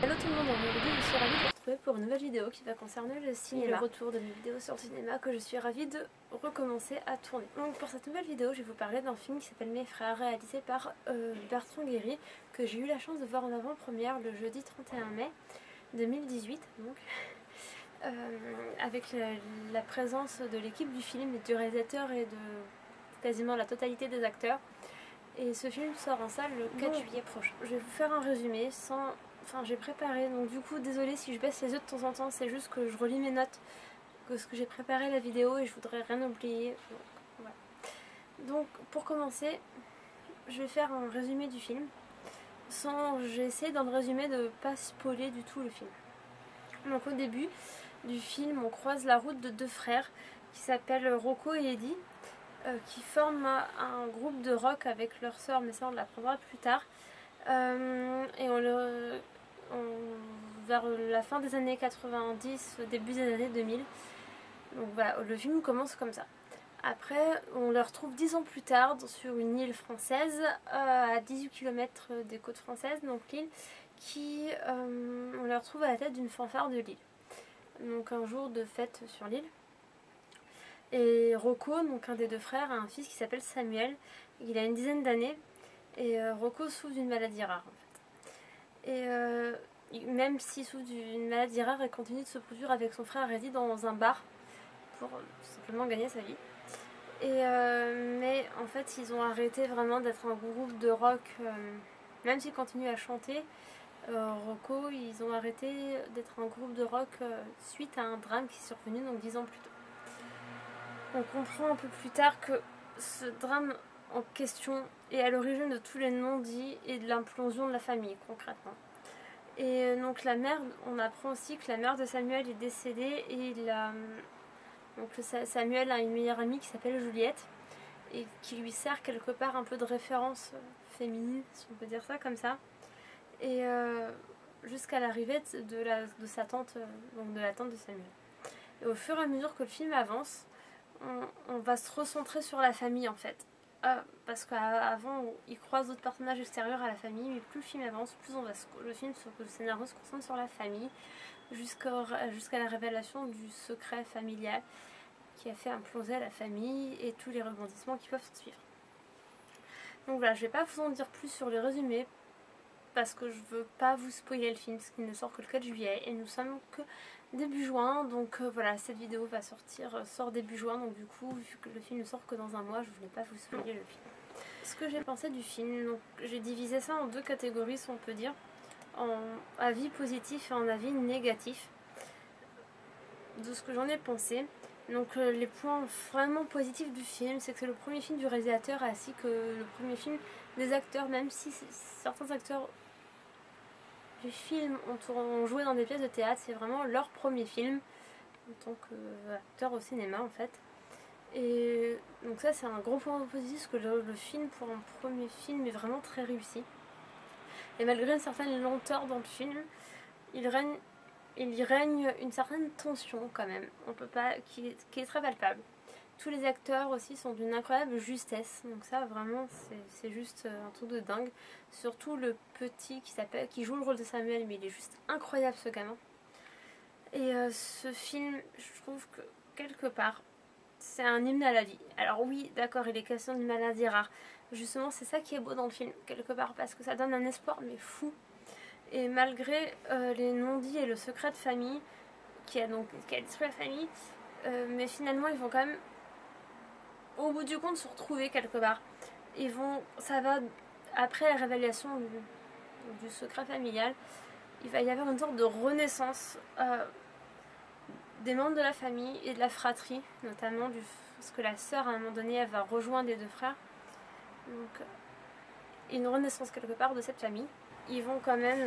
Hello tout le monde, aujourd'hui je suis ravie de vous retrouver pour une nouvelle vidéo qui va concerner le cinéma. Le retour de mes vidéos sur le cinéma que je suis ravie de recommencer à tourner. Donc pour cette nouvelle vidéo, je vais vous parler d'un film qui s'appelle Mes Frères, réalisé par Bertrand Guéry, que j'ai eu la chance de voir en avant-première le jeudi 31 mai 2018. Donc, avec la présence de l'équipe du film, du réalisateur et de quasiment la totalité des acteurs. Et ce film sort en salle le 4 juillet prochain. Je vais vous faire un résumé sans... Enfin, j'ai préparé, donc du coup, désolée si je baisse les yeux de temps en temps, c'est juste que je relis mes notes, parce que j'ai préparé la vidéo et je voudrais rien oublier. Donc, voilà. Donc, pour commencer, je vais faire un résumé du film. J'ai essayé dans le résumé de ne pas spoiler du tout le film. Donc, au début du film, on croise la route de deux frères qui s'appellent Rocco et Eddie, qui forment un groupe de rock avec leur sœur, mais ça on l'apprendra plus tard. Et vers la fin des années 90, début des années 2000. Donc voilà, le film commence comme ça. Après, on le retrouve 10 ans plus tard sur une île française, à 18 km des côtes françaises, donc l'île, on le retrouve à la tête d'une fanfare de l'île. Donc un jour de fête sur l'île. Et Rocco, donc un des deux frères, a un fils qui s'appelle Samuel. Il a une dizaine d'années. Et Rocco souffre d'une maladie rare en fait. Et même s'il souffre d'une maladie rare, il continue de se produire avec son frère Eddie dans un bar pour simplement gagner sa vie. Mais en fait ils ont arrêté vraiment d'être un groupe de rock, même s'ils continuent à chanter. Rocco, ils ont arrêté d'être un groupe de rock suite à un drame qui est survenu donc 10 ans plus tôt. On comprend un peu plus tard que ce drame en question est à l'origine de tous les non-dits et de l'implosion de la famille concrètement. Et donc la mère, on apprend aussi que la mère de Samuel est décédée et Samuel a une meilleure amie qui s'appelle Juliette et qui lui sert quelque part un peu de référence féminine, si on peut dire ça comme ça. Et jusqu'à l'arrivée de sa tante, donc de la tante de Samuel. Et au fur et à mesure que le film avance, on va se recentrer sur la famille en fait. Parce qu'avant il croise d'autres personnages extérieurs à la famille, mais plus le film avance, plus le scénario se concentre sur la famille, jusqu'à la révélation du secret familial qui a fait imploser la famille et tous les rebondissements qui peuvent s'en suivre. Donc voilà, je vais pas vous en dire plus sur les résumés parce que je veux pas vous spoiler le film, parce qu'il ne sort que le 4 juillet et nous sommes que début juin, donc voilà, cette vidéo va sort début juin, donc du coup, vu que le film ne sort que dans un mois, je voulais pas vous spoiler le film. Ce que j'ai pensé du film, donc j'ai divisé ça en deux catégories, si on peut dire, en avis positif et en avis négatif, de ce que j'en ai pensé. Donc les points vraiment positifs du film, c'est que c'est le premier film du réalisateur ainsi que le premier film des acteurs, même si certains acteurs du film ont joué dans des pièces de théâtre, c'est vraiment leur premier film en tant qu'acteur au cinéma en fait. Et donc ça c'est un gros point positif, parce que le film pour un premier film est vraiment très réussi. Et malgré une certaine lenteur dans le film, il y règne une certaine tension quand même, qui est très palpable. Tous les acteurs aussi sont d'une incroyable justesse, donc ça vraiment c'est juste un truc de dingue. Surtout le petit qui joue le rôle de Samuel, mais il est juste incroyable ce gamin. Et ce film, je trouve que quelque part c'est un hymne à la vie. Alors oui, d'accord, il est question d'une maladie rare. Justement, c'est ça qui est beau dans le film, quelque part, parce que ça donne un espoir, mais fou. Et malgré les non-dits et le secret de famille, qui a détruit la famille, mais finalement, ils vont quand même, au bout du compte, se retrouver quelque part. Ça va, après la révélation du secret familial, il va y avoir une sorte de renaissance des membres de la famille et de la fratrie, notamment parce que la sœur à un moment donné elle va rejoindre les deux frères, donc une renaissance quelque part de cette famille. Ils vont quand même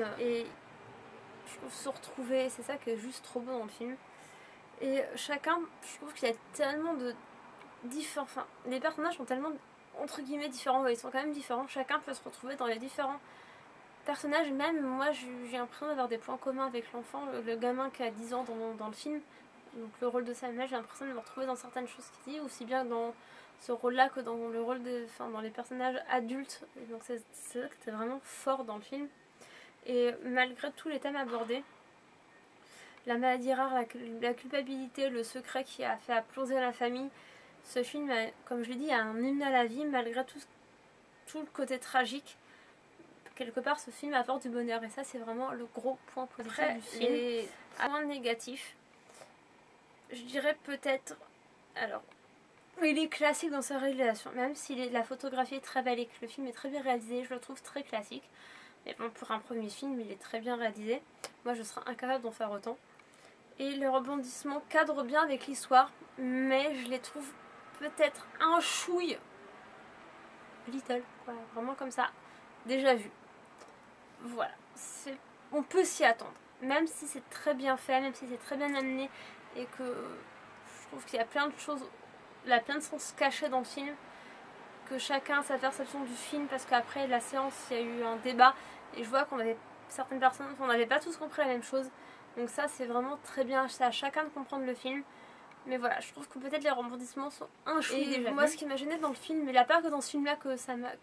je trouve, se retrouver, c'est ça qui est juste trop beau dans le film. Et chacun, je trouve qu'il y a tellement de différents, enfin les personnages sont tellement entre guillemets différents, ils sont quand même différents, chacun peut se retrouver dans les différents personnages. Même moi j'ai l'impression d'avoir des points communs avec l'enfant, le gamin qui a 10 ans dans le film. Donc le rôle de Samuel, j'ai l'impression de me retrouver dans certaines choses qu'il dit, aussi bien dans ce rôle-là que dans le rôle dans les personnages adultes. Et donc c'est ça qui était vraiment fort dans le film. Et malgré tous les thèmes abordés, la maladie rare, la culpabilité, le secret qui a fait imploser la famille, ce film, comme je l'ai dit, a un hymne à la vie malgré tout le côté tragique. Quelque part, ce film apporte du bonheur et ça, c'est vraiment le gros point positif du film. Et à point négatif, je dirais peut-être... Alors, il est classique dans sa réalisation, même si la photographie est très belle et que le film est très bien réalisé, je le trouve très classique. Mais bon, pour un premier film, il est très bien réalisé. Moi, je serais incapable d'en faire autant. Et le rebondissement cadre bien avec l'histoire, mais je les trouve peut-être un chouille little, quoi, vraiment comme ça, déjà vu. Voilà, on peut s'y attendre, même si c'est très bien fait, même si c'est très bien amené, et que je trouve qu'il y a plein de choses, il y a plein de sens cachés dans le film, que chacun a sa perception du film, parce qu'après la séance, il y a eu un débat, et je vois qu'on avait certaines personnes, on n'avait pas tous compris la même chose, donc ça c'est vraiment très bien, c'est à chacun de comprendre le film. Mais voilà, je trouve que peut-être les rebondissements sont un chouïa déjà. Moi, ce qui m'a gêné dans le film, mais il n'y a pas que dans ce film-là que ça m'a...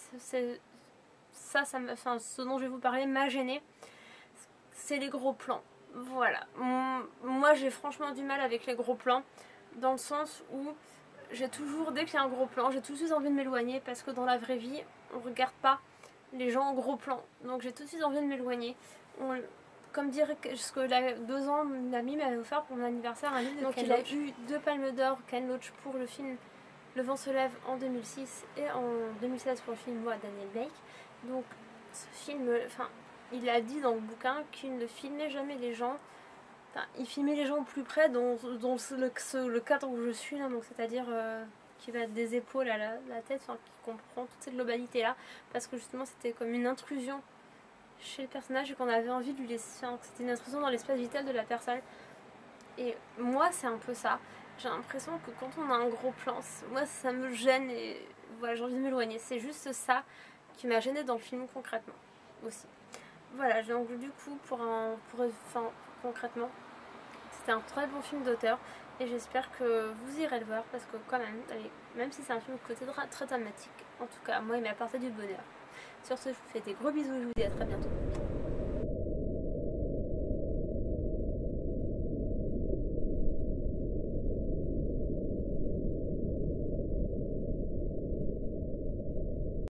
Enfin, ce dont je vais vous parler m'a gêné, c'est les gros plans. Voilà. Moi, j'ai franchement du mal avec les gros plans, dans le sens où j'ai toujours, dès qu'il y a un gros plan, j'ai tout de suite envie de m'éloigner, parce que dans la vraie vie, on regarde pas les gens en gros plan. Donc j'ai tout de suite envie de m'éloigner. Comme dire ce que 2 ans, mon ami m'avait offert pour mon anniversaire un livre de Ken Loach. Il a eu 2 palmes d'or Ken Loach pour le film Le vent se lève en 2006 et en 2016 pour le film Moi, Daniel Blake. Donc ce film, enfin, il a dit dans le bouquin qu'il ne filmait jamais les gens. Enfin, il filmait les gens au plus près dans le cadre où je suis là, donc c'est-à-dire qui va des épaules à la tête, enfin, qui comprend toute cette globalité là, parce que justement c'était comme une intrusion chez le personnage et qu'on avait envie de lui laisser, c'était une intrusion dans l'espace vital de la personne. Et moi c'est un peu ça, j'ai l'impression que quand on a un gros plan, moi ça me gêne et voilà, j'ai envie de m'éloigner. C'est juste ça qui m'a gênée dans le film concrètement aussi. Voilà, donc du coup concrètement, c'était un très bon film d'auteur et j'espère que vous irez le voir parce que quand même, même si c'est un film de côté très dramatique, en tout cas moi il m'a apporté du bonheur. Sur ce, je vous fais des gros bisous et je vous dis à très bientôt.